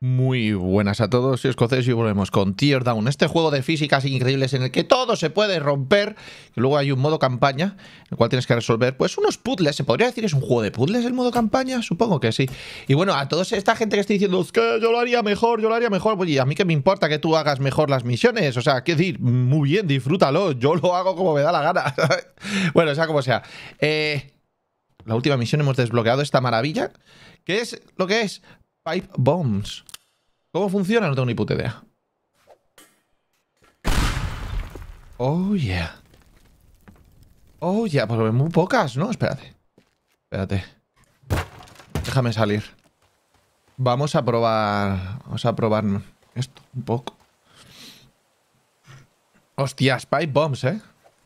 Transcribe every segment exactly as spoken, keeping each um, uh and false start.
Muy buenas a todos, soy Escocés y volvemos con Teardown, este juego de físicas increíbles en el que todo se puede romper. Y luego hay un modo campaña, en el cual tienes que resolver pues unos puzzles. ¿Se podría decir que es un juego de puzzles el modo campaña? Supongo que sí. Y bueno, a toda esta gente que está diciendo es que yo lo haría mejor, yo lo haría mejor, oye, a mí que me importa que tú hagas mejor las misiones. O sea, quiero decir, muy bien, disfrútalo, yo lo hago como me da la gana. Bueno, sea como sea. Eh, la última misión hemos desbloqueado esta maravilla. ¿Qué es lo que es? Pipe Bombs. ¿Cómo funciona? No tengo ni puta idea. Oh, yeah. Oh, yeah. Pues muy pocas, ¿no? Espérate. Espérate. Déjame salir. Vamos a probar... Vamos a probar esto un poco. Hostias, Pipe Bombs, ¿eh?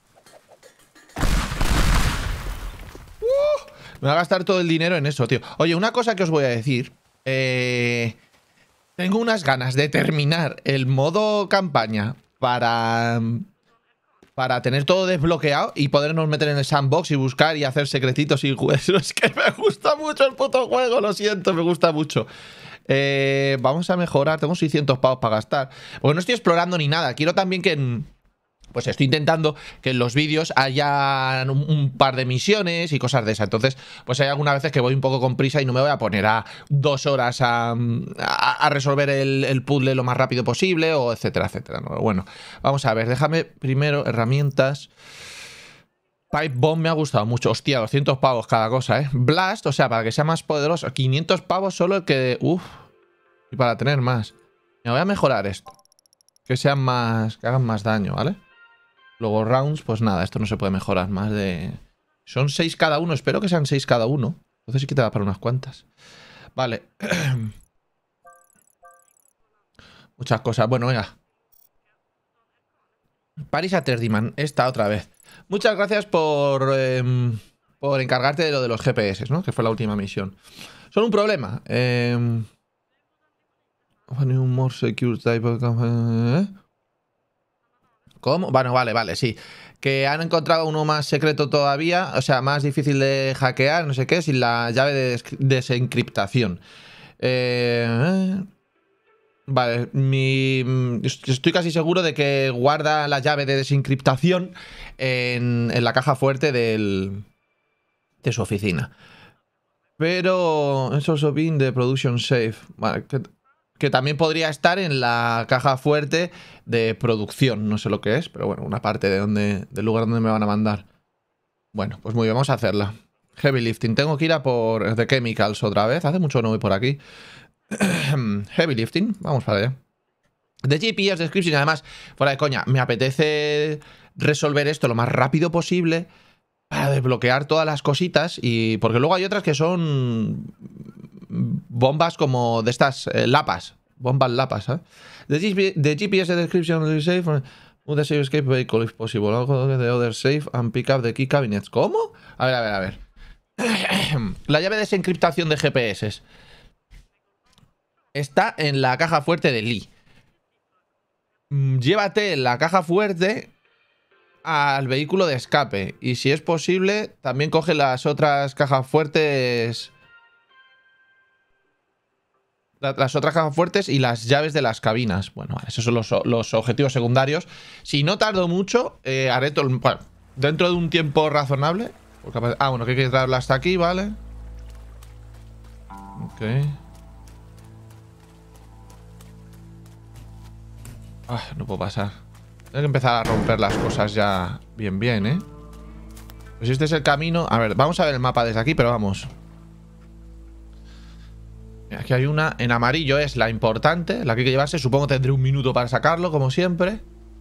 Uh, me va a gastar todo el dinero en eso, tío. Oye, una cosa que os voy a decir. Eh... Tengo unas ganas de terminar el modo campaña para, para tener todo desbloqueado y podernos meter en el sandbox y buscar y hacer secretitos y juegos. Es que me gusta mucho el puto juego, lo siento, me gusta mucho. Eh, vamos a mejorar, tengo seiscientos pavos para gastar. Porque no estoy explorando ni nada, quiero también que... Pues estoy intentando que en los vídeos haya un, un par de misiones y cosas de esas. Entonces, pues hay algunas veces que voy un poco con prisa y no me voy a poner a dos horas a, a, a resolver el, el puzzle lo más rápido posible o etcétera, etcétera. ¿No? Bueno, vamos a ver, déjame primero herramientas. Pipe Bomb me ha gustado mucho. Hostia, doscientos pavos cada cosa, ¿eh? Blast, o sea, para que sea más poderoso. quinientos pavos solo el que... Uf. Y para tener más. Me voy a mejorar esto. Que sean más... Que hagan más daño, ¿vale? Luego rounds, pues nada, esto no se puede mejorar más de... Son seis cada uno, espero que sean seis cada uno. Entonces sí que te da para unas cuantas. Vale. Muchas cosas. Bueno, venga. Paris Atterdiman, esta otra vez. Muchas gracias por, eh, por encargarte de lo de los G P S, ¿no? Que fue la última misión. Son un problema. Eh... More secure type of... ¿Eh? ¿Cómo? Bueno, vale, vale, sí. Que han encontrado uno más secreto todavía, o sea, más difícil de hackear, no sé qué, sin la llave de desencriptación. Eh, vale, mi, estoy casi seguro de que guarda la llave de desencriptación en, en la caja fuerte del, de su oficina. Pero eso es bien de Production Safe. Vale, que... Que también podría estar en la caja fuerte de producción. No sé lo que es, pero bueno, una parte de donde, del lugar donde me van a mandar. Bueno, pues muy bien, vamos a hacerla. Heavy lifting. Tengo que ir a por The Chemicals otra vez. Hace mucho no voy por aquí. Heavy lifting. Vamos para allá. The G P S Description. Además, fuera de coña, me apetece resolver esto lo más rápido posible para desbloquear todas las cositas. Y porque luego hay otras que son... bombas como de estas eh, lapas. Bombas lapas, ¿eh? The, the G P S description of the safe. Move the safe escape vehicle if possible. The other safe and pick up the key cabinets. ¿Cómo? A ver, a ver, a ver. La llave de desencriptación de G P S está en la caja fuerte de Lee. Llévate la caja fuerte al vehículo de escape. Y si es posible, también coge las otras cajas fuertes... Las otras cajas fuertes y las llaves de las cabinas. Bueno, esos son los, los objetivos secundarios. Si no tardo mucho, eh, haré todo... Bueno, dentro de un tiempo razonable. Ah, bueno, que hay que traerla hasta aquí, ¿vale? Ok. Ah, no puedo pasar. Tengo que empezar a romper las cosas ya bien, bien, ¿eh? Pues este es el camino... A ver, vamos a ver el mapa desde aquí, pero vamos... Aquí hay una en amarillo, es la importante, la que hay que llevarse. Supongo que tendré un minuto para sacarlo, como siempre.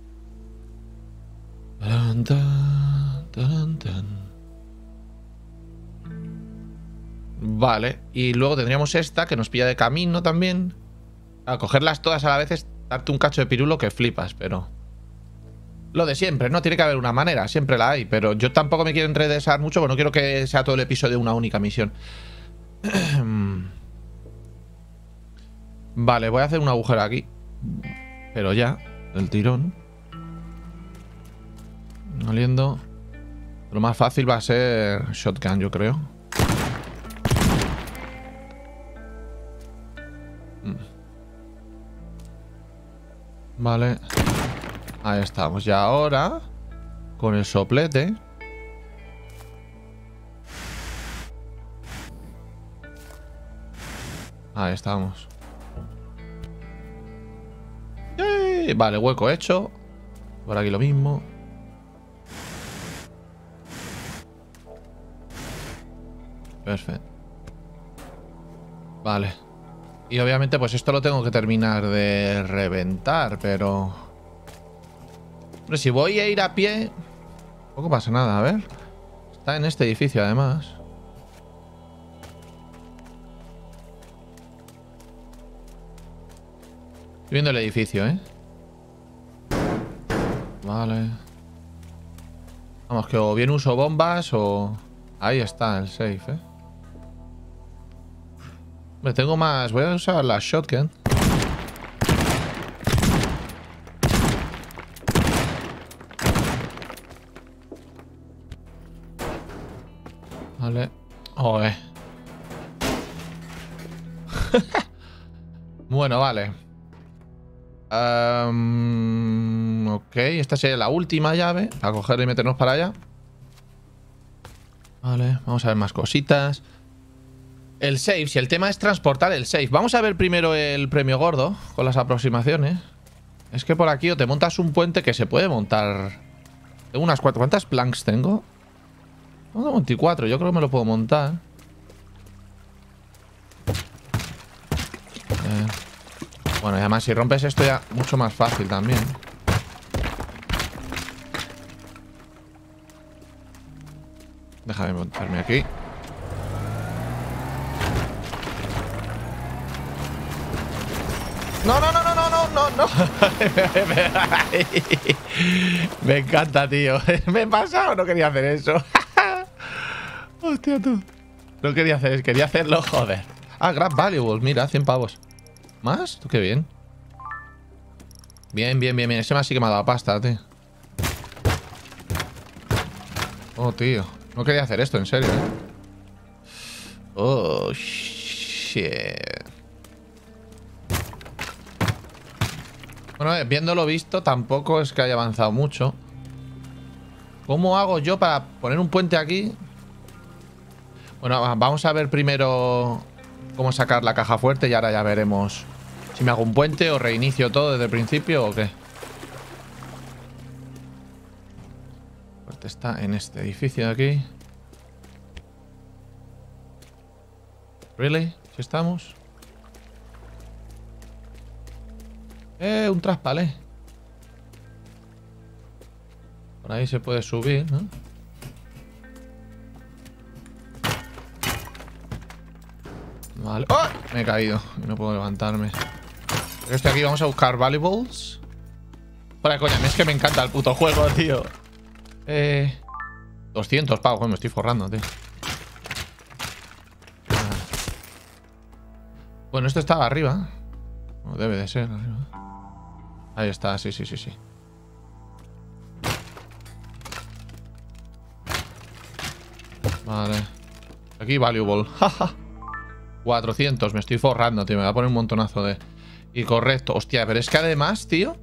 Vale, y luego tendríamos esta que nos pilla de camino también. A cogerlas todas a la vez es darte un cacho de pirulo que flipas, pero... Lo de siempre, ¿no? Tiene que haber una manera, siempre la hay. Pero yo tampoco me quiero entretener mucho, porque no quiero que sea todo el episodio una única misión. Vale, voy a hacer un agujero aquí. Pero ya, del tirón. Oliendo. Lo más fácil va a ser shotgun, yo creo. Vale. Ahí estamos. Y ahora, con el soplete... Ahí estamos. ¡Yay! Vale, hueco hecho. Por aquí lo mismo. Perfecto. Vale. Y obviamente pues esto lo tengo que terminar de reventar, pero... Hombre, si voy a ir a pie... Tampoco pasa nada, a ver. Está en este edificio además. Estoy viendo el edificio, ¿eh? Vale. Vamos, que o bien uso bombas o... Ahí está el safe, ¿eh? Me tengo más... Voy a usar la shotgun. Vale. Oh, eh. Bueno, vale. Um, ok, esta sería la última llave para cogerla y meternos para allá. Vale, vamos a ver más cositas. El save, si el tema es transportar el save. Vamos a ver primero el premio gordo con las aproximaciones. Es que por aquí o te montas un puente que se puede montar. Tengo unas cuatro. ¿Cuántas planks tengo? Tengo veinticuatro, yo creo que me lo puedo montar. Eh. Bueno, y además si rompes esto ya mucho más fácil también. Déjame montarme aquí. No, no, no, no, no, no, no, no. Me encanta, tío. ¿Me he pasado? No quería hacer eso. Hostia, tú. No quería hacer eso, quería hacerlo, joder. Ah, Grab Valuables, mira, cien pavos. ¿Más? Tú qué bien. Bien, bien, bien, bien. Ese más sí que me ha dado pasta, tío. Oh, tío. No quería hacer esto, en serio, ¿eh? Oh, shit. Bueno, eh, viéndolo visto, tampoco es que haya avanzado mucho. ¿Cómo hago yo para poner un puente aquí? Bueno, vamos a ver primero cómo sacar la caja fuerte y ahora ya veremos si me hago un puente o reinicio todo desde el principio o qué. El puente está en este edificio de aquí. ¿Really? ¿Sí estamos? Eh, un traspalé. Por ahí se puede subir, ¿no? Vale. ¡Oh! Me he caído. No puedo levantarme. Estoy aquí, vamos a buscar valuables. Fuera de coña, es que me encanta el puto juego, tío. Eh... doscientos pavos, me estoy forrando, tío. Vale. Bueno, esto estaba arriba. No, debe de ser arriba. Ahí está, sí, sí, sí, sí. Vale. Aquí valuable. Jaja. cuatrocientos, me estoy forrando, tío. Me va a poner un montonazo de... Y correcto. Hostia, pero es que además, tío...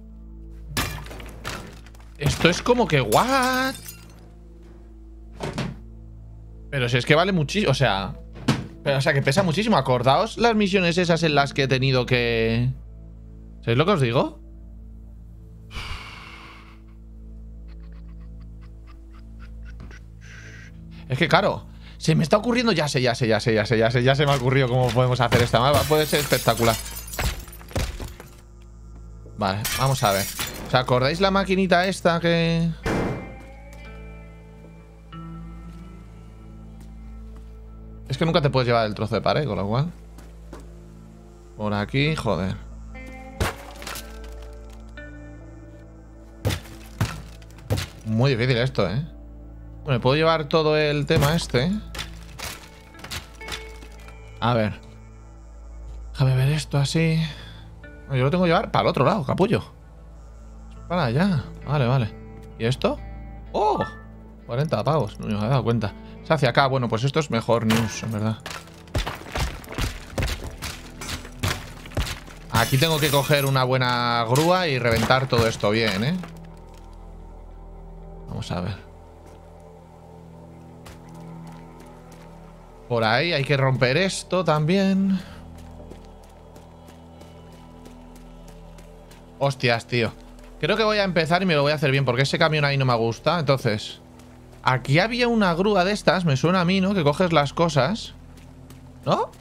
Esto es como que... ¿What? Pero si es que vale muchísimo... O sea... Pero, o sea, que pesa muchísimo. Acordaos las misiones esas en las que he tenido que... ¿Sabéis lo que os digo? Es que, claro... Se me está ocurriendo, ya sé, ya sé, ya sé, ya sé, ya sé, ya se me ha ocurrido cómo podemos hacer esta mapa. Puede ser espectacular. Vale, vamos a ver. ¿Os acordáis la maquinita esta que...? Es que nunca te puedes llevar el trozo de pared, con lo cual... Por aquí, joder. Muy difícil esto, ¿eh? Bueno, puedo llevar todo el tema este. A ver. Déjame ver esto así. Yo lo tengo que llevar para el otro lado, capullo. Para allá. Vale, vale. ¿Y esto? ¡Oh! cuarenta pavos. No me había dado cuenta. Es hacia acá. Bueno, pues esto es mejor news, en verdad. Aquí tengo que coger una buena grúa y reventar todo esto bien, ¿eh? Vamos a ver. Por ahí hay que romper esto también. Hostias, tío. Creo que voy a empezar y me lo voy a hacer bien, porque ese camión ahí no me gusta. Entonces, aquí había una grúa de estas, me suena a mí, ¿no? Que coges las cosas, ¿no?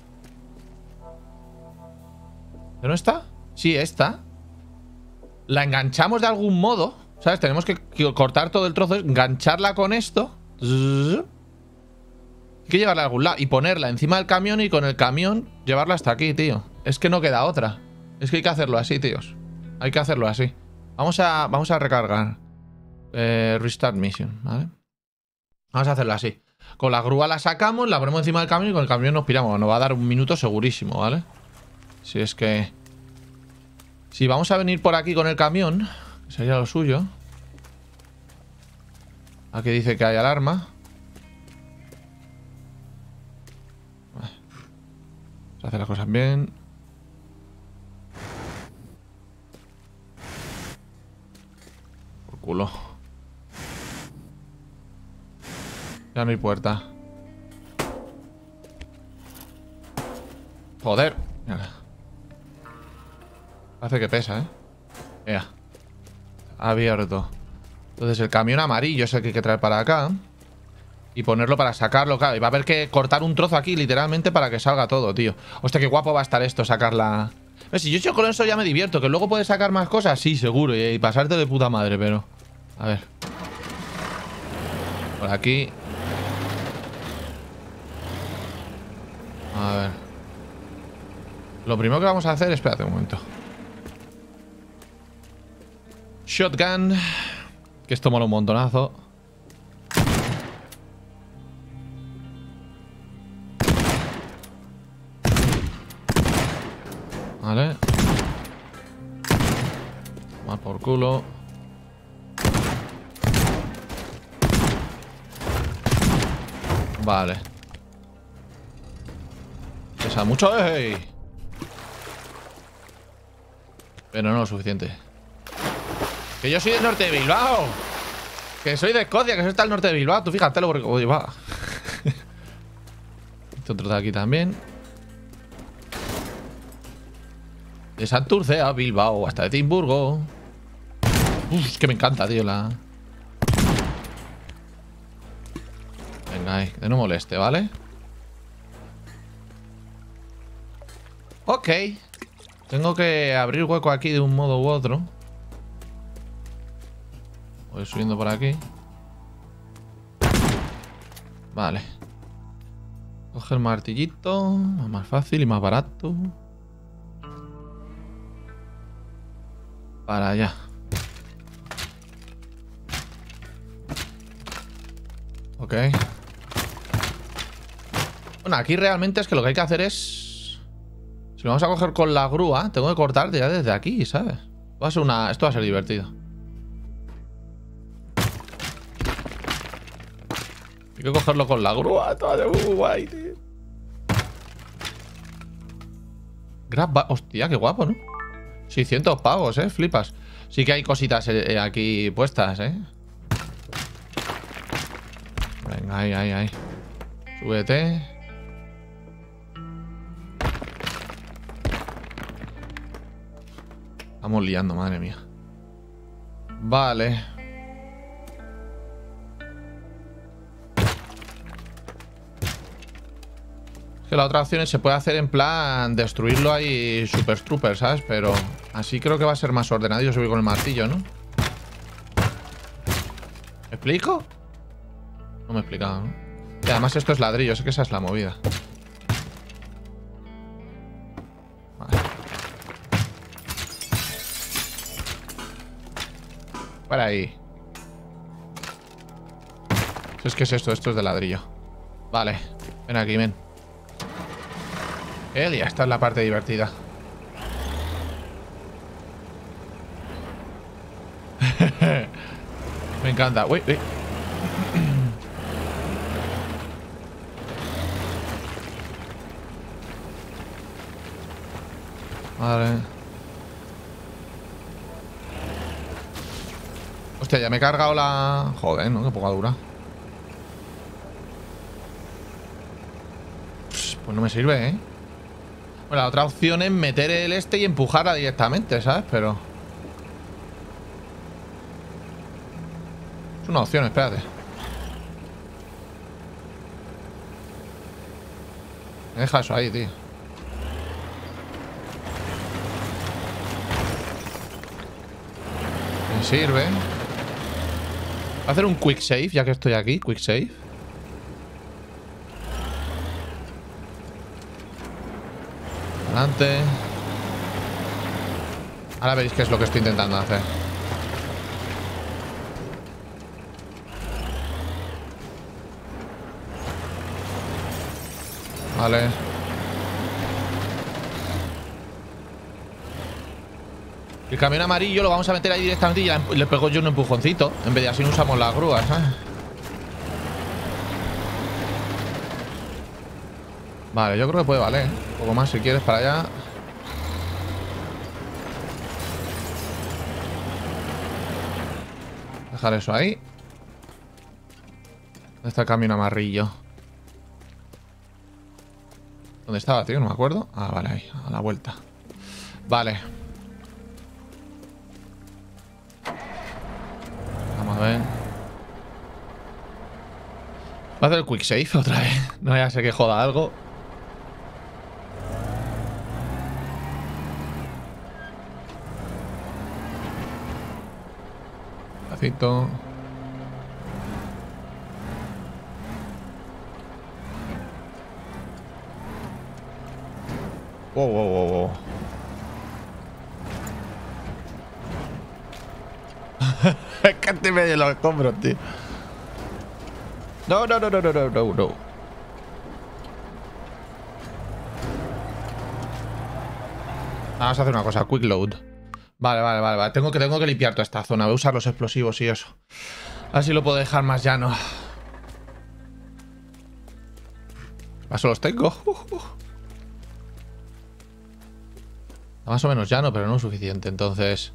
¿No está? Sí, esta. La enganchamos de algún modo, ¿sabes? Tenemos que cortar todo el trozo, engancharla con esto. Hay que llevarla a algún lado y ponerla encima del camión y con el camión llevarla hasta aquí, tío. Es que no queda otra. Es que hay que hacerlo así, tíos. Hay que hacerlo así. Vamos a, vamos a recargar. Eh, restart mission, ¿vale? Vamos a hacerlo así. Con la grúa la sacamos, la ponemos encima del camión y con el camión nos piramos. Nos va a dar un minuto segurísimo, ¿vale? Si es que... Si vamos a venir por aquí con el camión, que sería lo suyo. Aquí dice que hay alarma. Vamos a hacer las cosas bien. Por culo. Ya no hay puerta. Joder. Mira. Hace que pesa, ¿eh? Mira. Abierto. Entonces el camión amarillo es el que hay que traer para acá. Y ponerlo para sacarlo, claro. Y va a haber que cortar un trozo aquí, literalmente, para que salga todo, tío. Hostia, qué guapo va a estar esto, sacarla. Si yo hecho con eso ya me divierto. Que luego puedes sacar más cosas, sí, seguro. Y, y pasarte de puta madre, pero... A ver. Por aquí. A ver. Lo primero que vamos a hacer... Espérate un momento. Shotgun. Que esto mola un montonazo. Vale. Más por culo. Vale. Pesa mucho, ¡ey! Pero no lo suficiente. Que yo soy del norte de Bilbao. Que soy de Escocia, que eso está al norte de Bilbao. Tú fíjate lo porque... Oye, va. Este otro de aquí también. De Santurce a Bilbao, hasta de Timburgo. Uf, es que me encanta, tío, la... Venga, ahí, que no moleste, ¿vale? Ok. Tengo que abrir hueco aquí de un modo u otro. Voy subiendo por aquí. Vale. Coge el martillito. Más fácil y más barato. Para allá. Ok. Bueno, aquí realmente es que lo que hay que hacer es... Si lo vamos a coger con la grúa, tengo que cortar ya desde aquí, ¿sabes? Va a ser una... Esto va a ser divertido. Hay que cogerlo con la grúa. Todo muy guay, tío. Grab... Hostia, qué guapo, ¿no? seiscientos pavos, ¿eh? Flipas. Sí que hay cositas eh, aquí puestas, ¿eh? Venga, ahí, ahí, ahí. Súbete. Estamos liando, madre mía. Vale. Que la otra opción es se puede hacer en plan destruirlo ahí Super Trooper, ¿sabes? Pero así creo que va a ser más ordenado. Yo subir con el martillo, ¿no? ¿Me explico? No me he explicado, ¿no? Y además esto es ladrillo, sé que esa es la movida. Vale. Para ahí. Es que es esto, esto es de ladrillo. Vale, ven aquí, ven. Elia, esta es la parte divertida. Me encanta. Uy, uy. Vale. Hostia, ya me he cargado la... Joder, ¿no? Qué poca dura. Pues no me sirve, ¿eh? Bueno, la otra opción es meter el este y empujarla directamente, ¿sabes? Pero... es una opción, espérate. Me deja eso ahí, tío. Me sirve. Voy a hacer un quick save, ya que estoy aquí. Quick save. Adelante. Ahora veréis qué es lo que estoy intentando hacer. Vale. El camión amarillo lo vamos a meter ahí directamente y ya le pego yo un empujoncito. En vez de así no usamos las grúas, ¿sabes? Vale, yo creo que puede valer. Un poco más si quieres para allá. Dejar eso ahí. ¿Dónde está el camión amarillo? ¿Dónde estaba, tío? No me acuerdo. Ah, vale, ahí, a la vuelta. Vale. Vamos a ver. Voy a hacer el quick save otra vez. No vaya a ser que joda algo. Despacito. Wow, wow, wow, wow. Es que te medio los escombros, tío. No, no, no, no, no, no, no, no. Vamos a hacer una cosa, quick load. Vale, vale, vale, vale. Tengo que, tengo que limpiar toda esta zona. Voy a usar los explosivos y eso. Así lo puedo dejar más llano. Paso los tengo. Uh, uh. Más o menos llano, pero no suficiente, entonces...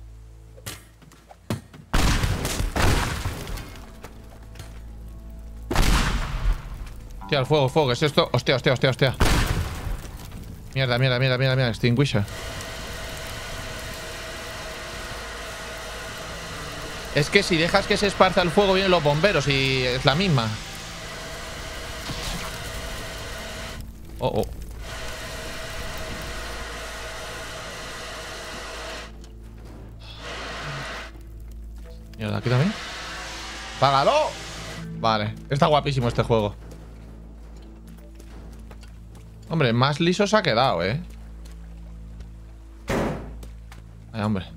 Hostia, el fuego, el fuego, ¿qué es esto? Hostia, hostia, hostia, hostia. Mierda, mierda, mierda, mierda, mierda. Extinguisher. Es que si dejas que se esparza el fuego vienen los bomberos y es la misma. Oh, oh. Mierda, aquí también. ¡Págalo! Vale, está guapísimo este juego. Hombre, más liso se ha quedado, ¿eh? Ay, hombre.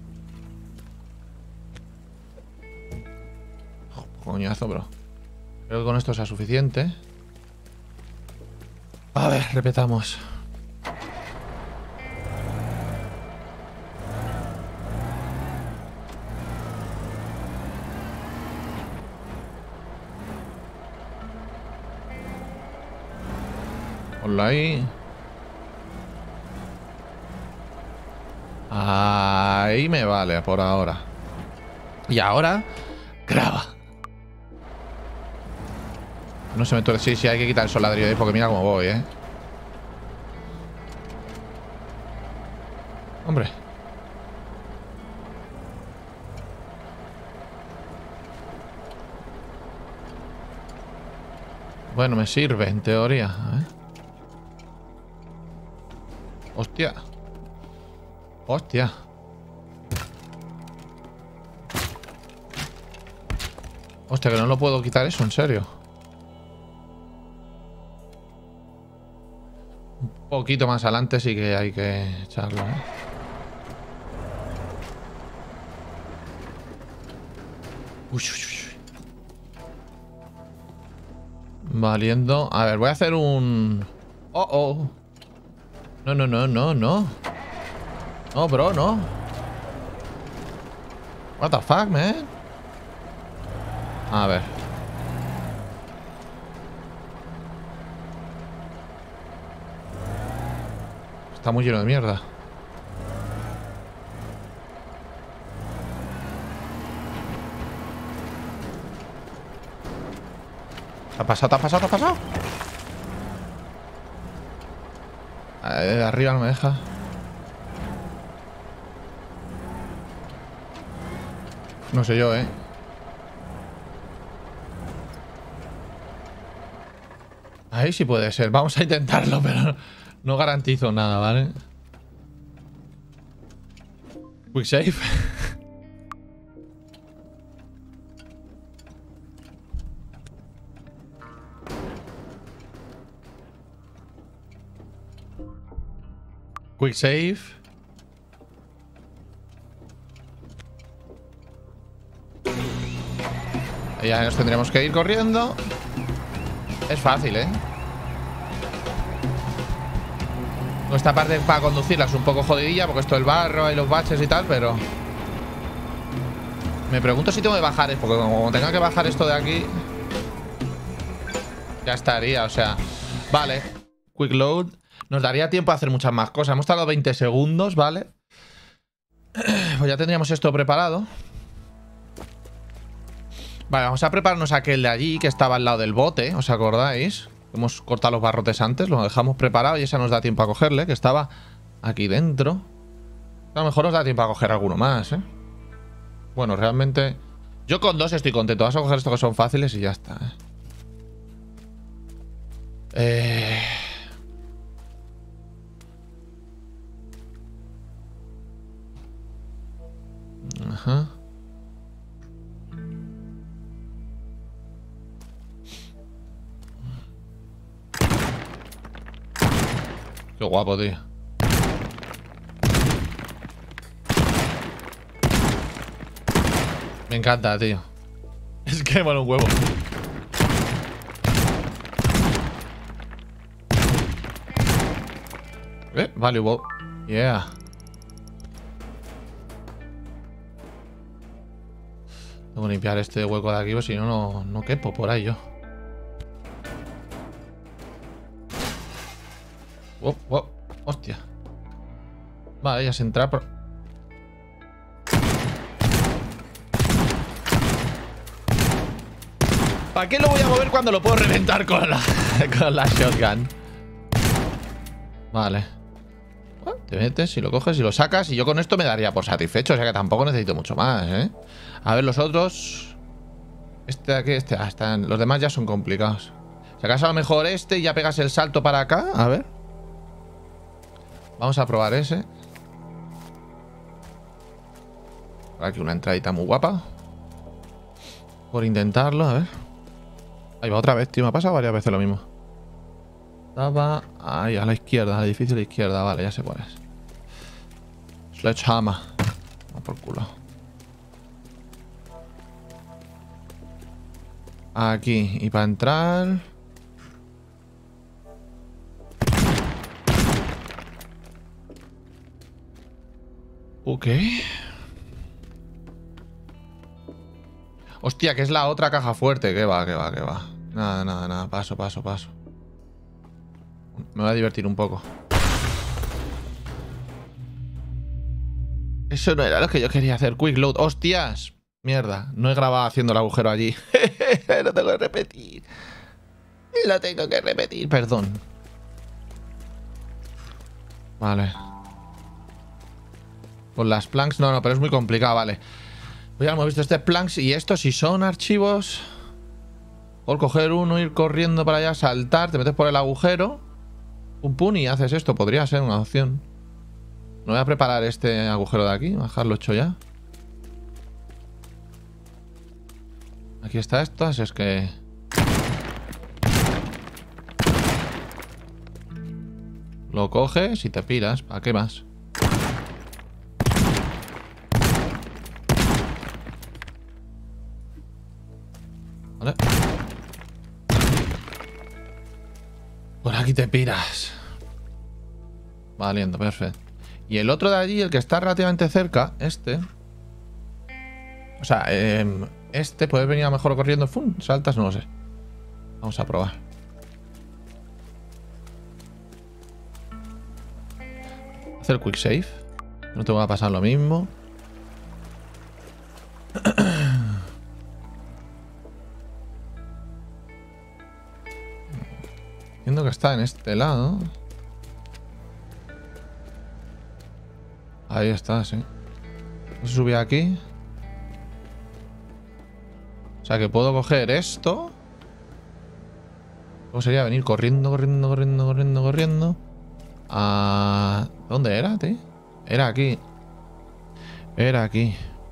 Oh, coñazo, bro. Creo que con esto sea suficiente. A ver, repetamos. Ponlo ahí. Ahí me vale por ahora. Y ahora, graba. No se me torce. Sí, sí, hay que quitar el soladrillo de ahí porque mira cómo voy, ¿eh? Hombre. Bueno, me sirve, en teoría. ¿Eh? Hostia. Hostia. Hostia, que no lo puedo quitar eso, en serio. Un poquito más adelante sí que hay que echarlo, ¿eh? Uy, uy, uy. Valiendo. A ver, voy a hacer un... Oh, oh. No, no, no, no, no. No, bro, no. What the fuck, man. A ver. Está muy lleno de mierda. ¿Te ha pasado, te ha pasado, te ha pasado? Eh, arriba no me deja. No sé yo, eh. Ahí sí puede ser. Vamos a intentarlo, pero no garantizo nada, ¿vale? Quick save. Quick save. Ya nos tendremos que ir corriendo. Es fácil, ¿eh? Esta parte para conducirla es un poco jodidilla, porque esto del barro y los baches y tal, pero... Me pregunto si tengo que bajar, porque como tenga que bajar esto de aquí... Ya estaría, o sea... Vale. Quick load. Nos daría tiempo a hacer muchas más cosas. Hemos tardado veinte segundos, ¿vale? Pues ya tendríamos esto preparado. Vale, vamos a prepararnos aquel de allí, que estaba al lado del bote, ¿os acordáis? Hemos cortado los barrotes antes, lo dejamos preparado y esa nos da tiempo a cogerle, que estaba aquí dentro. A lo mejor nos da tiempo a coger alguno más, ¿eh? Bueno, realmente... Yo con dos estoy contento. Vamos a coger estos que son fáciles y ya está, ¿eh? Eh... Ajá. Qué guapo, tío. Me encanta, tío. Es que mola un huevo. Eh, valuable. Yeah. Tengo que limpiar este hueco de aquí, pues si no, no, no quepo por ahí yo. Wow, wow. Hostia. Vale, ya se entra por... ¿Para qué lo voy a mover cuando lo puedo reventar con la, con la shotgun? Vale. Bueno, te metes y lo coges y lo sacas y yo con esto me daría por satisfecho. O sea que tampoco necesito mucho más, ¿eh? A ver, los otros... Este de aquí, este... Ah, están... Los demás ya son complicados. Si acaso a lo mejor este y ya pegas el salto para acá. A ver. Vamos a probar ese. Por aquí una entradita muy guapa. Por intentarlo, a ver. Ahí va otra vez, tío. Me ha pasado varias veces lo mismo. Estaba ahí, a la izquierda, al edificio a la izquierda. Vale, ya sé cuál es. Sledgehammer. Vamos por culo. Aquí. Y para entrar... Ok. Hostia, que es la otra caja fuerte. Que va, que va, que va. Nada, nada, nada. Paso, paso, paso. Me voy a divertir un poco. Eso no era lo que yo quería hacer. Quick load. ¡Hostias! Mierda. No he grabado haciendo el agujero allí. Lo tengo que repetir. Lo tengo que repetir. Perdón. Vale. Con las planks, no, no, pero es muy complicado, vale. Pues ya hemos visto este planks y esto, si son archivos. Por coger uno, ir corriendo para allá, saltar, te metes por el agujero. Pum, pum, y haces esto. Podría ser una opción. No voy a preparar este agujero de aquí, bajarlo hecho ya. Aquí está esto, así es que... Lo coges y te piras. ¿Para qué más? Vale. Por aquí te piras. Valiendo, perfecto. Y el otro de allí, el que está relativamente cerca, este... O sea, eh, este puede venir a lo mejor corriendo. ¡Fum! Saltas, no lo sé. Vamos a probar. Hacer quick save. No te va a pasar lo mismo. Entiendo que está en este lado. Ahí está, sí. ¿No se subía aquí? O sea que puedo coger esto. ¿Cómo sería venir corriendo, corriendo, corriendo, corriendo, corriendo? ¿A dónde era, tío? Era aquí. Era aquí.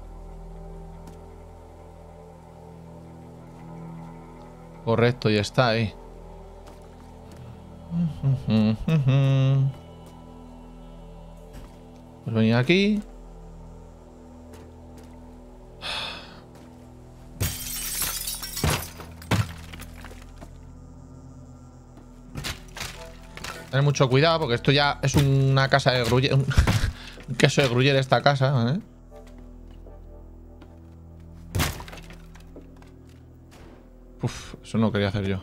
Correcto, y está ahí. Pues venir aquí. Tener mucho cuidado porque esto ya es una casa de gruyer. Un, un queso de gruyer esta casa, ¿vale? Uf, eso no quería hacer yo.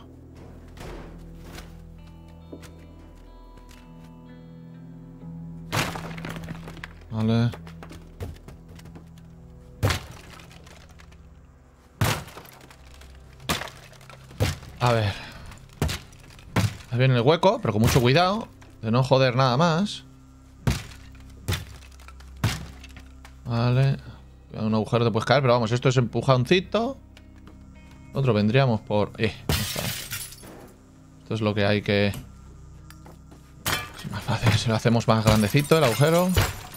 Vale. A ver. Ahí viene el hueco, pero con mucho cuidado de no joder nada más. Vale. Un agujero te puedes caer, pero vamos, esto es empujoncito. Nosotros vendríamos por... Eh, esto es lo que hay que... Es más fácil, si lo hacemos más grandecito el agujero.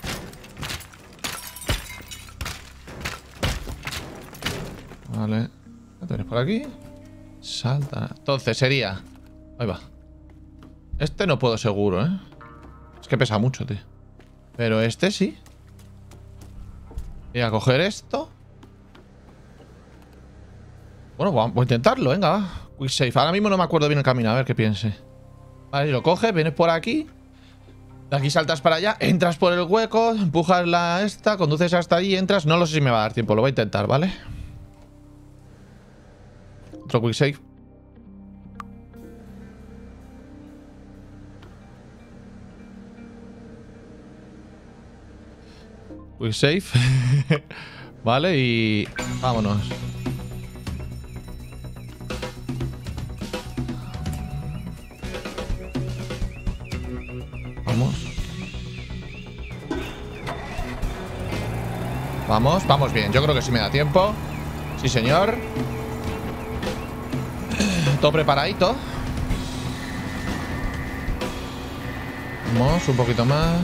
Vale. ¿Lo tienes por aquí? Salta. Entonces sería... Ahí va. Este no puedo seguro, ¿eh? Es que pesa mucho, tío. Pero este sí. Voy a coger esto. Bueno, voy a intentarlo, venga, va. Quick save. Ahora mismo no me acuerdo bien el camino, a ver qué piense. Vale, lo coges, vienes por aquí. De aquí saltas para allá, entras por el hueco, empujas la esta, conduces hasta allí, entras. No lo sé si me va a dar tiempo, lo voy a intentar, ¿vale? Otro quick save. Quick save. Vale, y... vámonos. Vamos. Vamos, vamos bien. Yo creo que sí me da tiempo. Sí, señor. Todo preparadito. Vamos, un poquito más.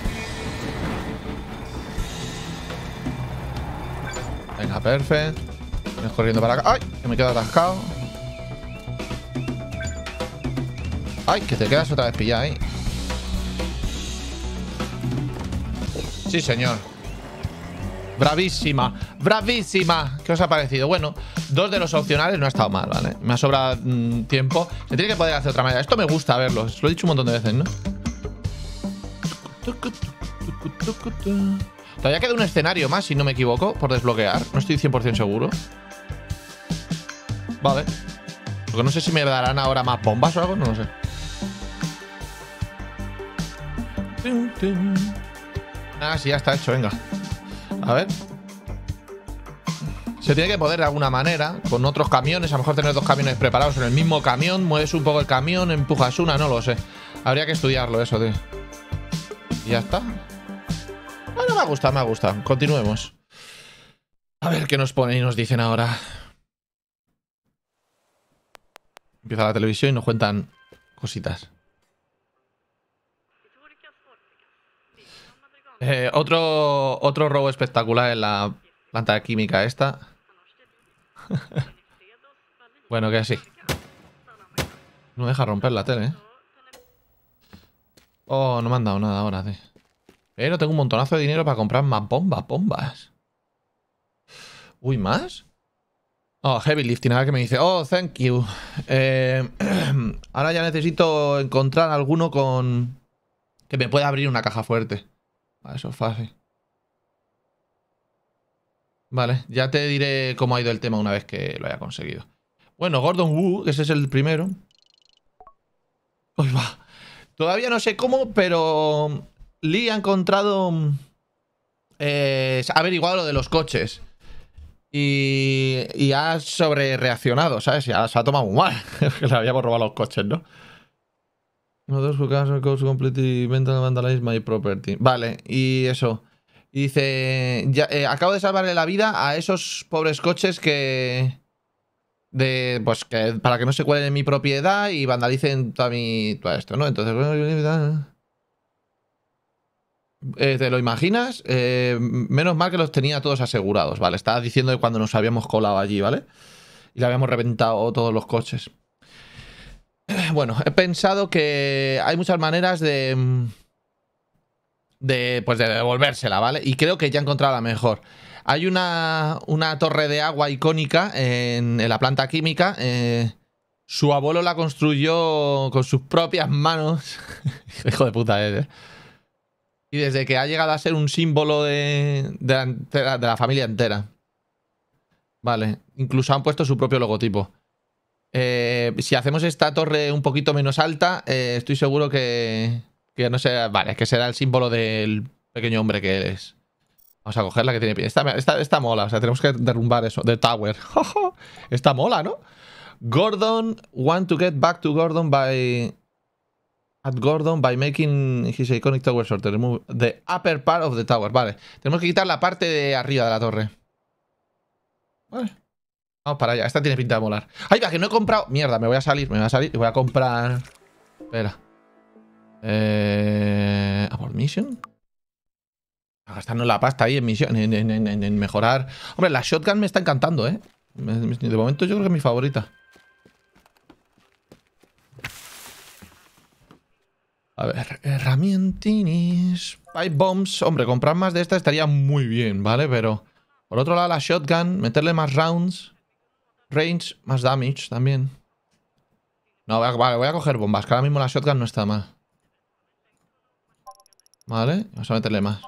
Venga, perfecto. Vienes corriendo para acá. ¡Ay! Que me quedo atascado. ¡Ay! Que te quedas otra vez pillado ahí. Sí, señor. Bravísima, bravísima. ¿Qué os ha parecido? Bueno, dos de los opcionales no ha estado mal, ¿vale? Me ha sobrado mmm, tiempo. Se tiene que poder hacer de otra manera. Esto me gusta verlo. Os lo he dicho un montón de veces, ¿no? Todavía queda un escenario más, si no me equivoco, por desbloquear. No estoy cien por cien seguro. Vale. Porque no sé si me darán ahora más bombas o algo, no lo sé. Ah, sí, ya está hecho, venga. A ver. Se tiene que poder de alguna manera, con otros camiones. A lo mejor tener dos camiones preparados en el mismo camión. Mueves un poco el camión, empujas una, no lo sé. Habría que estudiarlo eso, tío. Y ya está. Bueno, me ha gustado, me ha gustado. Continuemos. A ver qué nos ponen y nos dicen ahora. Empieza la televisión y nos cuentan cositas. Eh, otro, otro robo espectacular en la planta de química esta. Bueno, que así. No deja romper la tele, ¿eh? Oh, no me han dado nada ahora, tío. Pero tengo un montonazo de dinero para comprar más bombas, bombas. Uy, ¿más? Oh, heavy lifting, a ver qué me dice. Oh, thank you. Eh, ahora ya necesito encontrar alguno con... que me pueda abrir una caja fuerte. Eso es fácil. Vale, ya te diré cómo ha ido el tema una vez que lo haya conseguido. Bueno, Gordon Wu, ese es el primero. Uy, va. Todavía no sé cómo, pero Lee ha encontrado... Eh, ha averiguado lo de los coches. Y, y ha sobre reaccionado, ¿sabes? Ya se ha tomado muy mal. Que le habíamos robado los coches, ¿no? Nosotros jugamos goes completely mental vandalize my property. Vale, y eso. Y dice, ya, eh, acabo de salvarle la vida a esos pobres coches que... De, pues que para que no se cuelen en mi propiedad y vandalicen toda mi, todo esto, ¿no? Entonces... Eh, ¿Te lo imaginas? Eh, menos mal que los tenía todos asegurados, ¿vale? Estaba diciendo de cuando nos habíamos colado allí, ¿vale? Y le habíamos reventado todos los coches. Bueno, he pensado que hay muchas maneras de... De, pues de devolvérsela, ¿vale? Y creo que ya he encontrado la mejor. Hay una, una torre de agua icónica en, en la planta química. Eh, su abuelo la construyó con sus propias manos. Hijo de puta, ¿eh? Y desde que ha llegado a ser un símbolo de, de, la, entera, de la familia entera. Vale, incluso han puesto su propio logotipo. Eh, si hacemos esta torre un poquito menos alta, eh, estoy seguro que... Que no sé, vale, que será el símbolo del pequeño hombre que él es. Vamos a coger la que tiene pie. Esta, esta, esta mola, o sea, tenemos que derrumbar eso. The Tower. Esta mola, ¿no? Gordon want to get back to Gordon by... At Gordon by making his iconic tower shorter. Remove the upper part of the tower. Vale, tenemos que quitar la parte de arriba de la torre. Vale. Vamos para allá. Esta tiene pinta de molar. ¡Ay, va, que no he comprado! Mierda, me voy a salir, me voy a salir y voy a comprar... Espera. Eh... ¿A por mission? A gastarnos la pasta ahí en misión, en, en, en, en mejorar. Hombre, la shotgun me está encantando, ¿eh? De momento yo creo que es mi favorita. A ver, herramientinis. Pipe bombs. Hombre, comprar más de esta estaría muy bien, ¿vale? Pero por otro lado, la shotgun, meterle más rounds. Range, más damage también. No, vale, voy a coger bombas, que ahora mismo la shotgun no está mal. Vale, vamos a meterle más.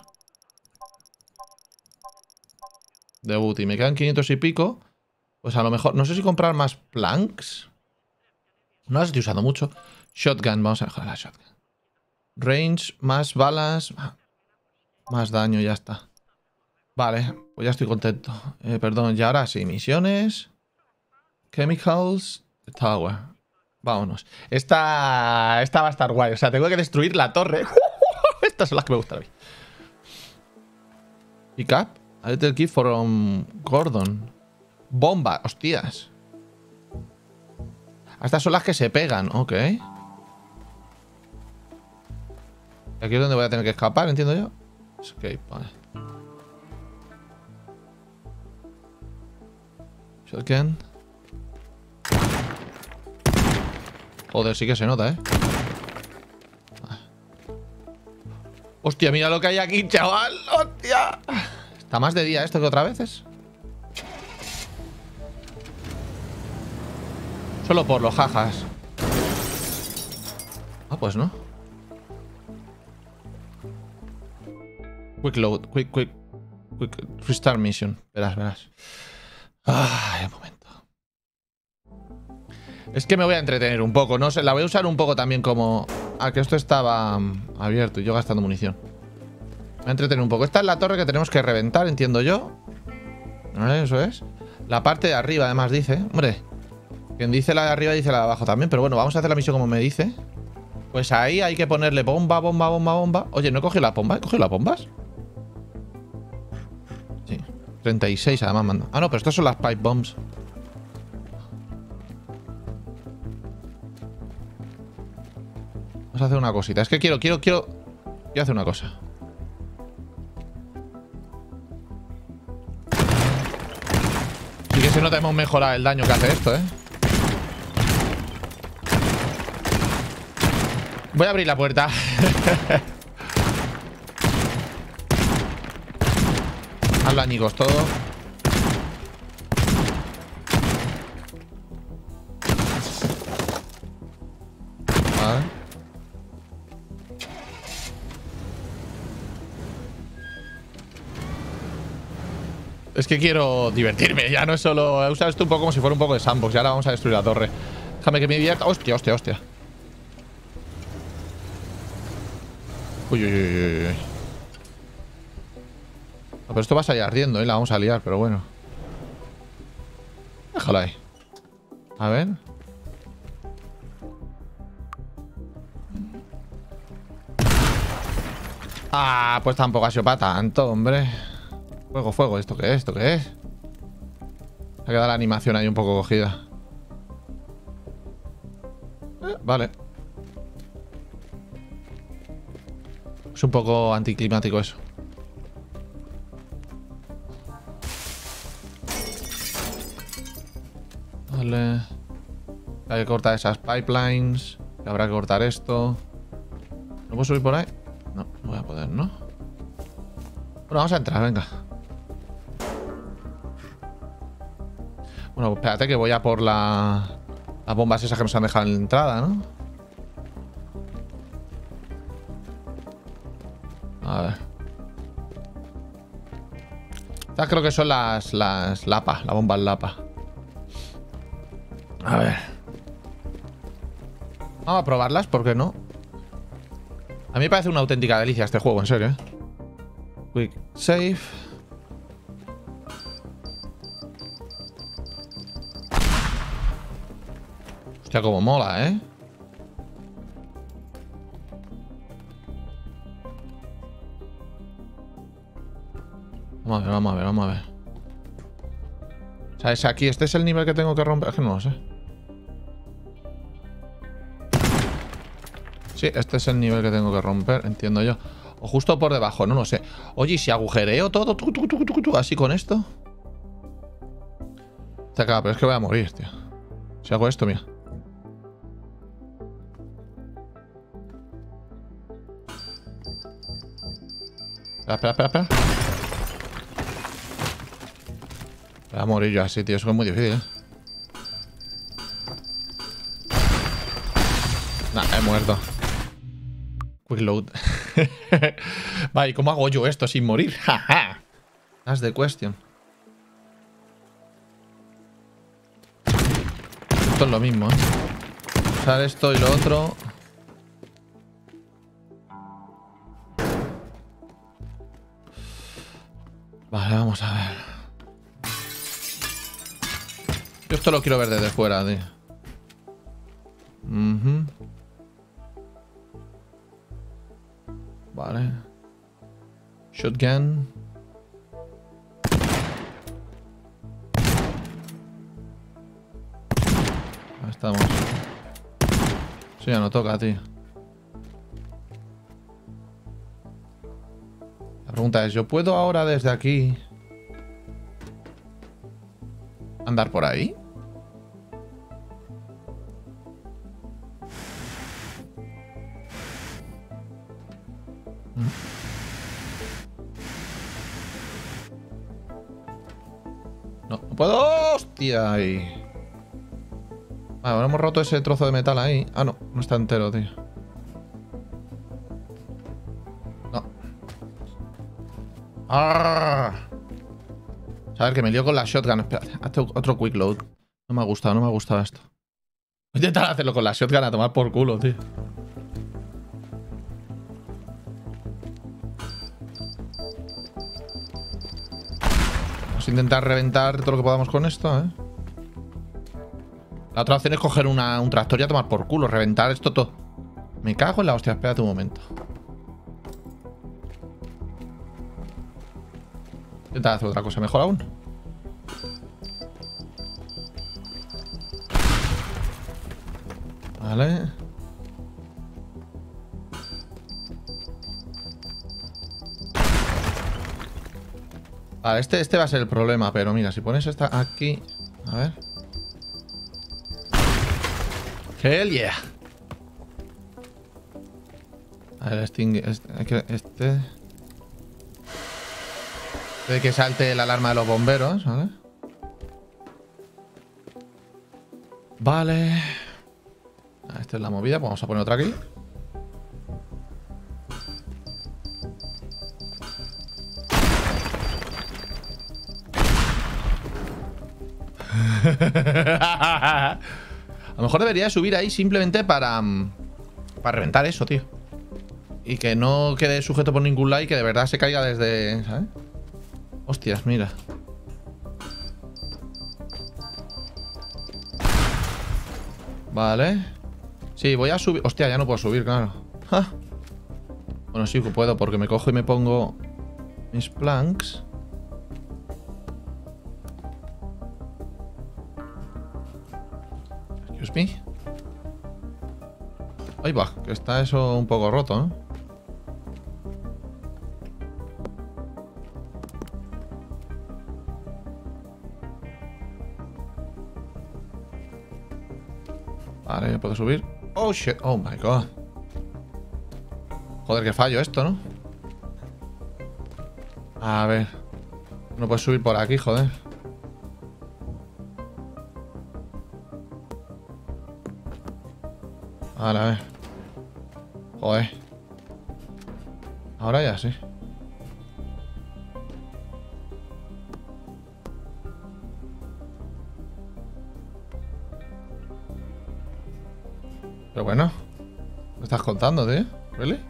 De booty. Me quedan quinientos y pico. Pues a lo mejor... No sé si comprar más planks. No las estoy usando mucho. Shotgun. Vamos a mejorar la shotgun. Range. Más balas. Más daño. Ya está. Vale. Pues ya estoy contento. Eh, perdón. Y ahora sí. Misiones. Chemicals. Tower. Vámonos. Esta... Esta va a estar guay. O sea, tengo que destruir la torre. Estas son las que me gustan a mí. Pick up. A little key from Gordon. Bomba, hostias. Estas son las que se pegan, ok. Aquí es donde voy a tener que escapar, entiendo yo. Escape, vale. Shotgun. Joder, sí que se nota, ¿eh? Hostia, mira lo que hay aquí, chaval. Hostia. Está más de día esto que otras veces. Solo por los jajas. Ah, pues no. Quick load, quick, quick, quick restart mission. Verás, verás. Ay, un momento. Es que me voy a entretener un poco, no sé, la voy a usar un poco también como... Ah, que esto estaba abierto y yo gastando munición. Me voy a entretener un poco. Esta es la torre que tenemos que reventar, entiendo yo. Eso es. La parte de arriba, además, dice. Hombre, quien dice la de arriba dice la de abajo también. Pero bueno, vamos a hacer la misión como me dice. Pues ahí hay que ponerle bomba, bomba, bomba, bomba. Oye, ¿no he cogido la bomba? ¿He cogido las bombas? Sí. treinta y seis además mando. Ah, no, pero estas son las pipe bombs. Vamos a hacer una cosita. Es que quiero, quiero, quiero... Quiero hacer una cosa. Sí que se nota que hemos mejorado el daño que hace esto, ¿eh? Voy a abrir la puerta. Habla, amigos, todo. Vale. Es que quiero divertirme. Ya no es solo... He usado esto un poco como si fuera un poco de sandbox. Y ahora vamos a destruir la torre. Déjame que me divierta. Hostia, hostia, hostia. Uy, uy, uy, uy. No, pero esto va a salir ardiendo, ¿eh? La vamos a liar, pero bueno. Déjala ahí. A ver. Ah, pues tampoco ha sido para tanto, hombre. Fuego, fuego. ¿Esto qué es? ¿Esto qué es? Se ha quedado la animación ahí un poco cogida. Eh, vale. Es un poco anticlimático eso. Vale. Hay que cortar esas pipelines. Habrá que cortar esto. ¿No puedo subir por ahí? No, no voy a poder, ¿no? Bueno, vamos a entrar, venga. Bueno, espérate que voy a por la... las bombas esas que nos han dejado en la entrada, ¿no? A ver. Estas creo que son las... las Lapa, la bomba Lapa. A ver. Vamos a probarlas, ¿por qué no? A mí me parece una auténtica delicia este juego, en serio, ¿eh? Quick save. Hostia, como mola, ¿eh? Vamos a ver, vamos a ver, vamos a ver. O sea, es aquí. ¿Este es el nivel que tengo que romper? Es que no lo sé. Sí, este es el nivel que tengo que romper, entiendo yo. O justo por debajo, no lo sé. Oye, ¿y si agujereo todo tu, tu, tu, tu, tu, así con esto? Se acaba, pero es que voy a morir, tío. Si hago esto, mira. Espera, espera, espera, espera. Voy a morir yo así, tío. Eso es muy difícil, ¿eh? Nah, he muerto. Quick load. Vale, ¿y cómo hago yo esto sin morir? Jaja. That's the question. Esto es lo mismo, ¿eh? Usar esto y lo otro. Vale, vamos a ver. Yo esto lo quiero ver desde fuera, tío. Uh-huh. Vale. Shotgun. Ahí estamos. Eso ya no toca, tío. La pregunta es, ¿yo puedo ahora desde aquí andar por ahí? No, no puedo. ¡Hostia! Ahí. Vale, ahora hemos roto ese trozo de metal ahí. Ah, no, no está entero, tío. No. ¡Ah! A ver, que me lío con la shotgun. Espérate, hazte otro quick load. No me ha gustado, no me ha gustado esto. Voy a intentar hacerlo con la shotgun a tomar por culo, tío. Vamos a intentar reventar todo lo que podamos con esto, ¿eh? La otra opción es coger una, un tractor y a tomar por culo. Reventar esto todo. Me cago en la hostia. Espérate un momento. Intentar hacer otra cosa mejor aún. Vale. Vale, este, este va a ser el problema. Pero mira, si pones esta aquí... A ver... Hell yeah. A ver, este, este, este... De que salte la alarma de los bomberos, ¿vale? Vale. Esta es la movida, pues vamos a poner otra aquí. A lo mejor debería subir ahí simplemente para... Para reventar eso, tío. Y que no quede sujeto por ningún lado y que de verdad se caiga desde... ¿sabes? Hostias, mira. Vale. Sí, voy a subir... Hostia, ya no puedo subir, claro. ¡Ja! Bueno, Bueno, sí que puedo porque me cojo y me pongo mis planks. Excuse me. Ahí va, que está eso un poco roto, ¿eh? Vale, ¿puedo subir? Oh, shit. Oh, my God. Joder, qué fallo esto, ¿no? A ver. No puedes subir por aquí, joder. Vale, a ver. Joder. Ahora ya sí. Pero bueno. ¿Me estás contando, tío? ¿Really?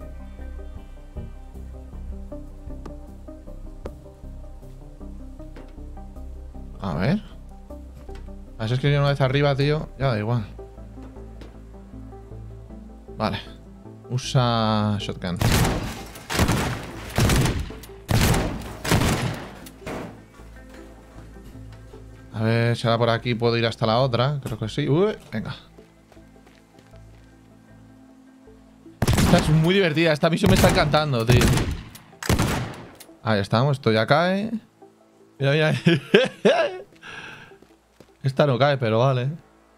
A ver. Así es que yo una vez arriba, tío. Ya da igual. Vale. Usa shotgun. A ver si ahora por aquí puedo ir hasta la otra. Creo que sí. Uy, venga. Esta es muy divertida. Esta misión me está encantando, tío. Ahí estamos. Esto ya cae. Mira, mira. Esta no cae, pero vale.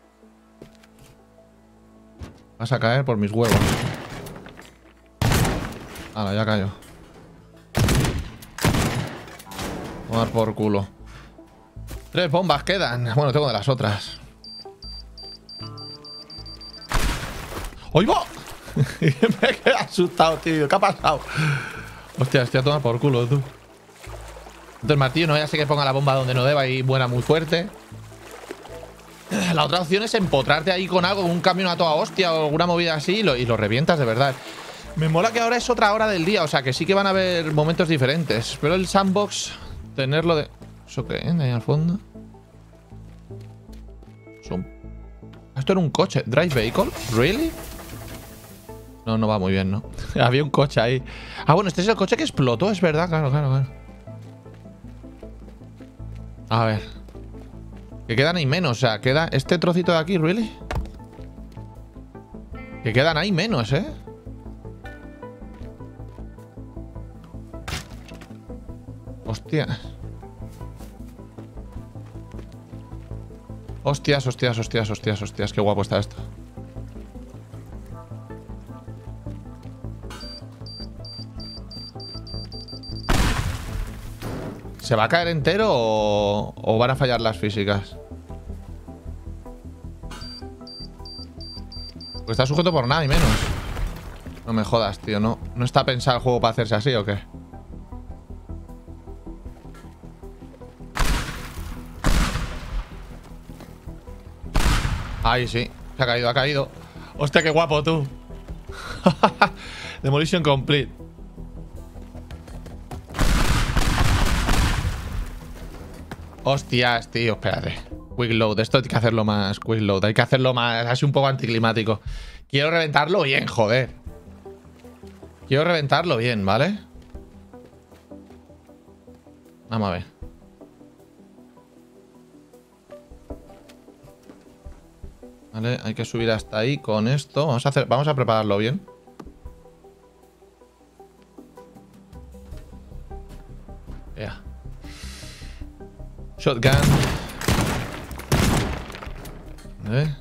Vas a caer por mis huevos. Ahora, ya cayó. Tomar por culo. Tres bombas quedan. Bueno, tengo de las otras. ¡Oy, va! Me he quedado asustado, tío. ¿Qué ha pasado? Hostia, estoy a tomar por culo, tú. Entonces, martillo, no ya sé que ponga la bomba donde no deba y buena muy fuerte. La otra opción es empotrarte ahí con algo, un camión a toda hostia o alguna movida así y lo, y lo revientas de verdad. Me mola que ahora es otra hora del día, o sea que sí que van a haber momentos diferentes. Pero el sandbox, tenerlo de... ¿Eso qué? ¿Eh? Ahí al fondo. Son... ¿Esto era un coche? ¿Drive vehicle? ¿Really? No, no va muy bien, ¿no? Había un coche ahí. Ah, bueno, este es el coche que explotó, es verdad, claro, claro, claro. A ver. Que quedan ahí menos, o sea, queda este trocito de aquí, ¿really? Que quedan ahí menos, ¿eh? Hostias. Hostias, hostias, hostias, hostias, hostias. Qué guapo está esto. ¿Se va a caer entero o, o van a fallar las físicas? Pues está sujeto por nada y menos. No me jodas, tío. ¿No, no está pensado el juego para hacerse así o qué? Ahí sí. Se ha caído, ha caído. Hostia, qué guapo tú. Demolition complete. Hostias, tío, espérate. Quick load, esto hay que hacerlo más quick load. Hay que hacerlo más, así un poco anticlimático. Quiero reventarlo bien, joder. Quiero reventarlo bien, ¿vale? Vamos a ver. Vale, hay que subir hasta ahí con esto. Vamos a hacer, vamos a prepararlo bien. Yeah. Shotgun. ¿Eh?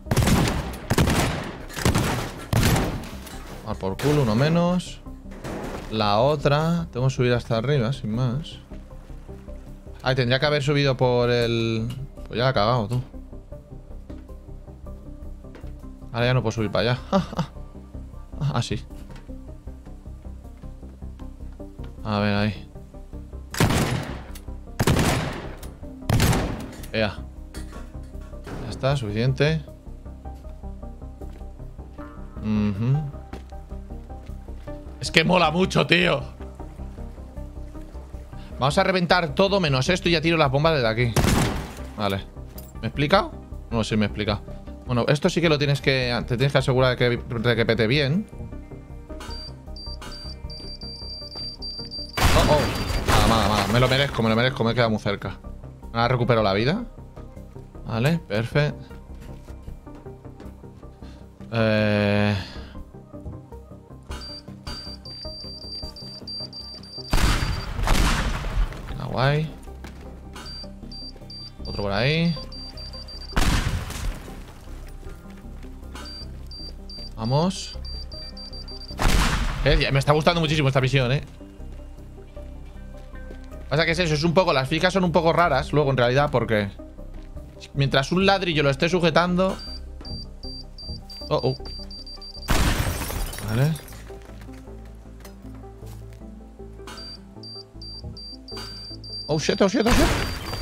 A por culo, uno menos. La otra. Tengo que subir hasta arriba, sin más. Ay, tendría que haber subido por el... Pues ya la he cagado, tú. Ahora ya no puedo subir para allá. Ah, sí. A ver, ahí. Ea. Ya está, suficiente. Uh-huh. Es que mola mucho, tío. Vamos a reventar todo menos esto y ya tiro las bombas desde aquí. Vale. ¿Me he explicado? No sé si me he explicado. Bueno, esto sí que lo tienes que... Te tienes que asegurar de que, de que pete bien. Mala, mala, mala. Me lo merezco, me lo merezco. Me he quedado muy cerca. Ahora recupero la vida. Vale, perfecto. Eh... Venga, guay. Otro por ahí. Vamos. Eh, me está gustando muchísimo esta misión, eh. Pasa que es eso, es un poco... Las físicas son un poco raras luego en realidad porque... Mientras un ladrillo lo esté sujetando... Oh, oh. Vale. Oh, shit, oh, shit, oh, shit.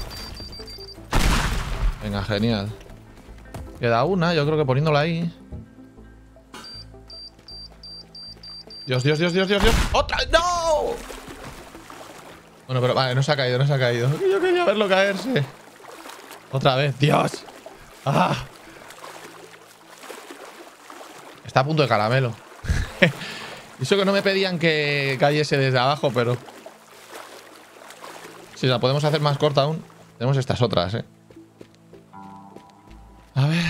Venga, genial. Queda una, yo creo que poniéndola ahí. Dios, Dios, Dios, Dios, Dios, Dios. ¡Otra! ¡No! Bueno, pero vale, no se ha caído, no se ha caído. Yo quería verlo caerse. Otra vez, Dios. ¡Ah! Está a punto de caramelo. Eso que no me pedían que cayese desde abajo, pero... Si la podemos hacer más corta aún. Tenemos estas otras, eh. A ver...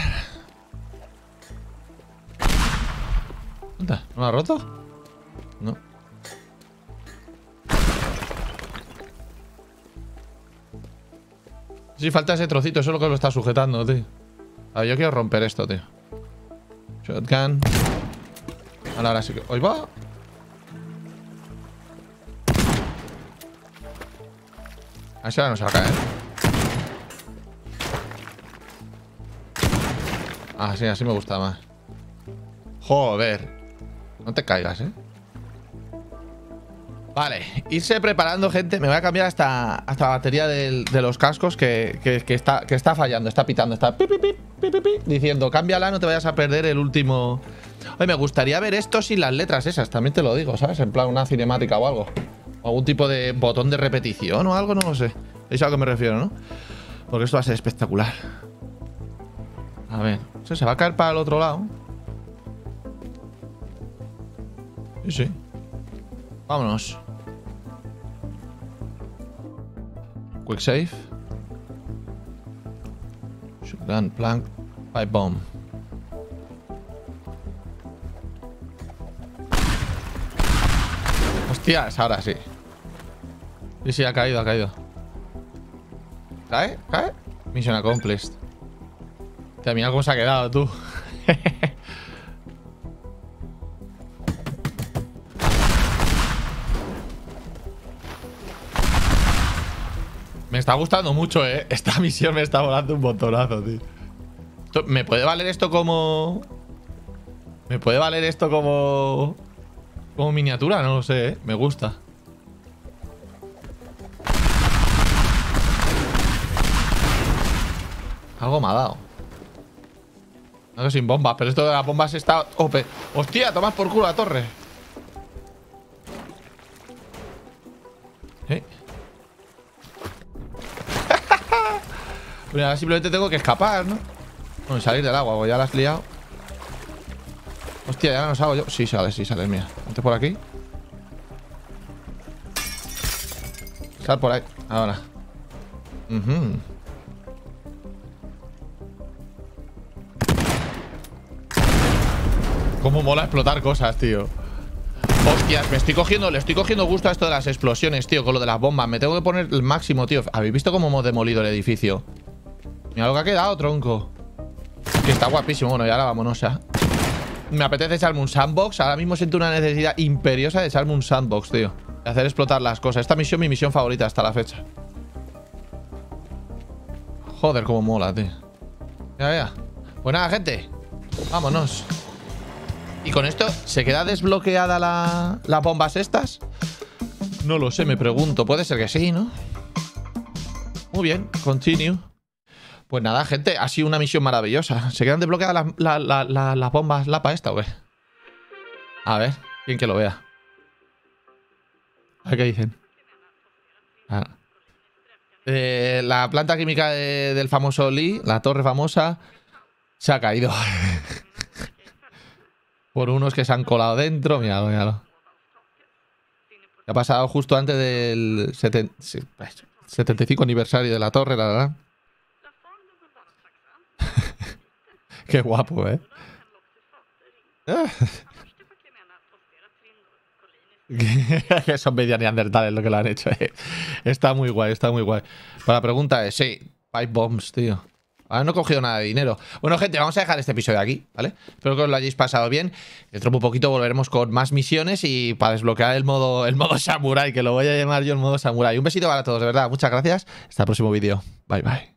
¿Dónde? ¿No la ha roto? No. Sí, falta ese trocito. Eso es lo que lo está sujetando, tío. A ver, yo quiero romper esto, tío. Shotgun. Ahora, ahora sí que... ¡Ahí va! A ver si ahora no se va a caer. Ah, sí, así me gusta más. Joder. No te caigas, ¿eh? Vale, irse preparando, gente. Me voy a cambiar hasta, hasta la batería del, de los cascos que, que, que, está, que está fallando, está pitando, está pi, pi, pi, pi, pi, pi, diciendo, cámbiala, no te vayas a perder el último... Oye, me gustaría ver esto sin las letras esas, también te lo digo, ¿sabes? En plan una cinemática o algo. O algún tipo de botón de repetición o algo, no lo sé. Es a lo que me refiero, ¿no? Porque esto va a ser espectacular. A ver, ¿se, se va a caer para el otro lado? Sí, sí. Vámonos. Quick save. Shotgun, plank, pipe bomb. Hostias, ahora sí. Sí, sí, ha caído, ha caído. ¿Cae? ¿Cae? Mission accomplished. Te mira cómo se ha quedado, tú. Me está gustando mucho, eh. Esta misión me está volando un montonazo, tío. ¿Me puede valer esto como...? ¿Me puede valer esto como...? Como miniatura? No lo sé, eh. Me gusta. Algo me ha dado. Algo sin bombas, pero esto de las bombas está... Ope. ¡Hostia! Tomas por culo la torre. ¿Eh? Bueno, ahora simplemente tengo que escapar, ¿no? Bueno, salir del agua, pues ya la has liado. Hostia, ya no salgo yo. Sí, sale, sí, sale, mira. Antes por aquí. Sal por ahí. Ahora. Uh-huh. Cómo mola explotar cosas, tío. Hostias, me estoy cogiendo, le estoy cogiendo gusto a esto de las explosiones, tío, con lo de las bombas. Me tengo que poner el máximo, tío. ¿Habéis visto cómo hemos demolido el edificio? Mira lo que ha quedado, tronco. Que está guapísimo. Bueno, y ahora vámonos ya. Me apetece echarme un sandbox. Ahora mismo siento una necesidad imperiosa de echarme un sandbox, tío. De hacer explotar las cosas. Esta misión es mi misión favorita hasta la fecha. Joder, cómo mola, tío. Ya, ya. Pues nada, gente. Vámonos. ¿Y con esto se queda desbloqueada la, las bombas estas? No lo sé, me pregunto. Puede ser que sí, ¿no? Muy bien, continue. Pues nada, gente, ha sido una misión maravillosa. ¿Se quedan desbloqueadas las, la, la, la, las bombas lapa esta o qué? A ver, quien que lo vea. A ver qué dicen. Ah. Eh, la planta química de, del famoso Lee, la torre famosa, se ha caído. Por unos que se han colado dentro. Míralo, míralo. Ha pasado justo antes del setenta y cinco aniversario de la torre, la verdad. Qué guapo, ¿eh? Que son media neandertales lo que lo han hecho, eh. Está muy guay, está muy guay. Pero la pregunta es, sí, pipe bombs, tío. Ahora no he cogido nada de dinero. Bueno, gente, vamos a dejar este episodio aquí, ¿vale? Espero que os lo hayáis pasado bien. Dentro de un poquito volveremos con más misiones y para desbloquear el modo, el modo samurai, que lo voy a llamar yo el modo samurai. Un besito para todos, de verdad. Muchas gracias. Hasta el próximo vídeo. Bye, bye.